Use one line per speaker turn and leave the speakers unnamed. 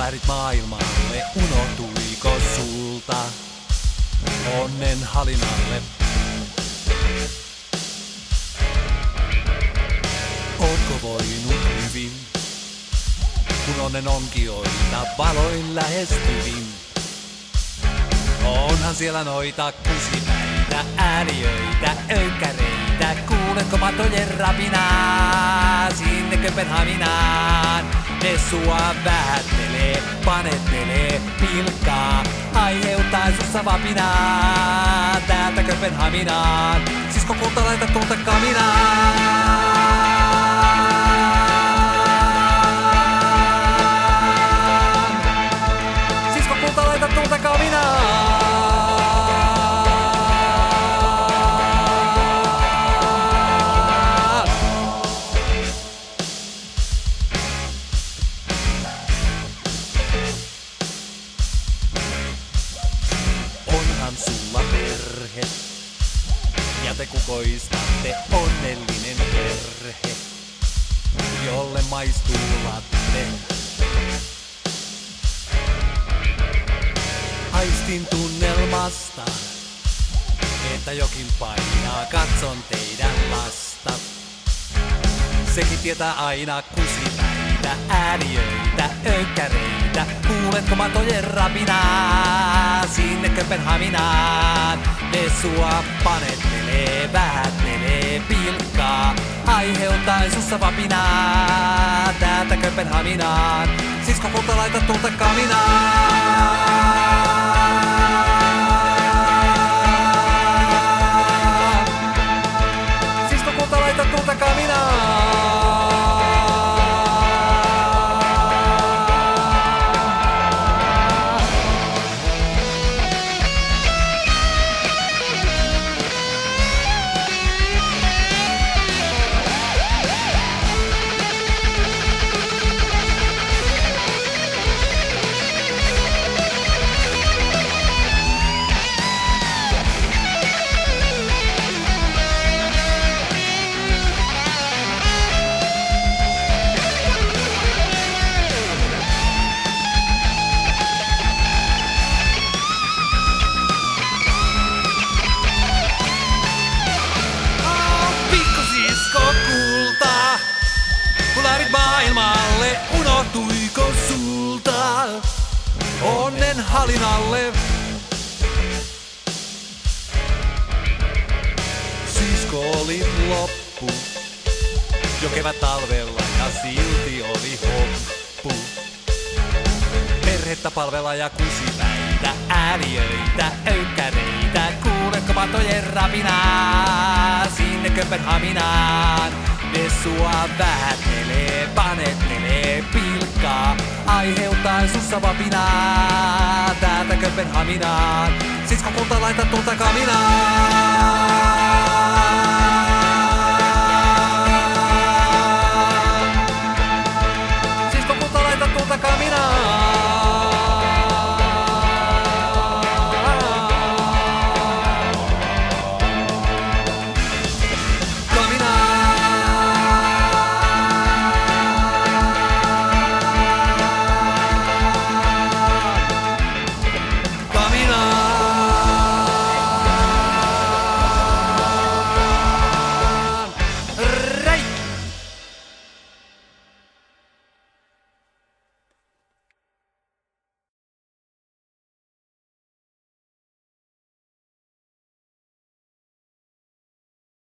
lähdit maailmalle, unohtuiko sulta onnen halinalle? Ootko voinut hyvin, kun onnen onkioita valoin lähestyvin? Onhan siellä noita kusipäitä, ääniöitä, öykäreitä. Kuuletko matojen rapinaa sinne Köpenhaminaan? Ne sua vähättelee, panettelee, pilkkaa, aiheuttaa sussa vapinaa. Täältä Köpenhaminaan, sisko kulta laita tulta kaminaan. Sisko kulta laita tulta kaminaan. Onhan sulla perhe, ja te kukoistatte onnellinen perhe, jolle maistuu latte. Aistin tunnelmasta, että jokin painaa, katson teidän lasta. Sekin tietää aina kusipäitä, ääniöitä, öykäreitä. Kuuletko matojen rapinaa sinne Köpenhaminaan? Ne sua panettelee, vähättelee, pilkkaa, aiheuttaa sussa vapinaa. Täältä Köpenhaminaan, sisko kulta laita tulta kaminaan. Sisko kulta laita tulta kaminaan. Kun lähdit maailmalle, unohtuiko sulta onnen halinalle? Sisko oli loppu jo kevät talvella ja silti oli hoppu. Perhettä palvella ja kusipäitä, ääniöitä, öykäreitä. Kuuletko matojen rapinaa sinne Köpenhaminaan? Ne sua vähättelee, panettelee, pilkkaa, aiheuttaa sussa vapinaa. Täältä Köpenhaminaan, sisko kulta laita tulta kaminaan.